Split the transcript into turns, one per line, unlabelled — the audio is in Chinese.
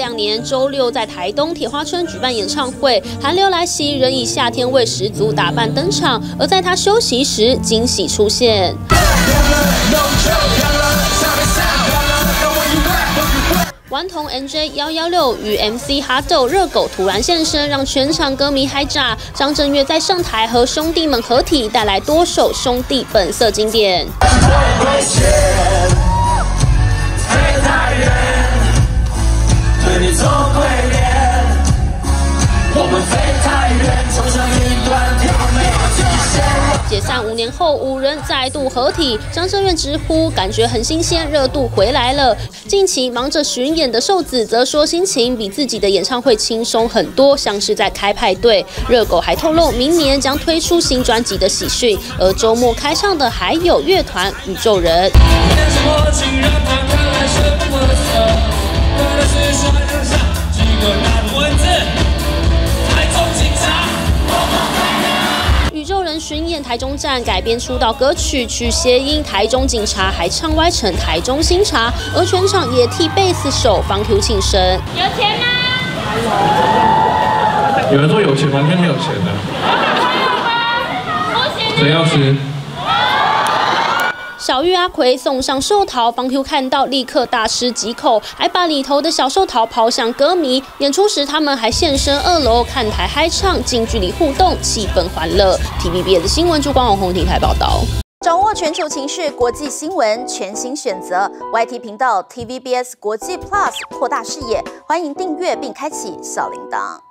2年，周六在台东铁花村举办演唱会，寒流来袭，仍以夏天味十足打扮登场。而在他休息时，惊喜出现。 顽童 NJ116与 MC 哈豆热狗突然现身，让全场歌迷嗨炸。张震岳在上台和兄弟们合体，带来多首兄弟本色经典。解散5年后，5人再度合体，张震岳直呼感觉很新鲜，热度回来了。近期忙着巡演的瘦子则说心情比自己的演唱会轻松很多，像是在开派对。热狗还透露明年将推出新专辑的喜讯，而周末开唱的还有乐团宇宙人。 宇宙人巡演台中站改编出道歌曲，取谐音台中警察，还唱歪成台中新茶，而全场也替贝斯手方 Q 庆生。有钱吗？
有人说有钱，完全没有钱的。谁要吃？
小玉阿奎送上寿桃，方 Q 看到立刻大吃几口，还把里头的小寿桃抛向歌迷。演出时，他们还现身2楼看台嗨唱，近距离互动，气氛欢乐。TVBS 的新闻朱光宏台报道。
掌握全球情势、国际新闻，全新选择 YT 频道 TVBS 国际 Plus， 扩大视野。欢迎订阅并开启小铃铛。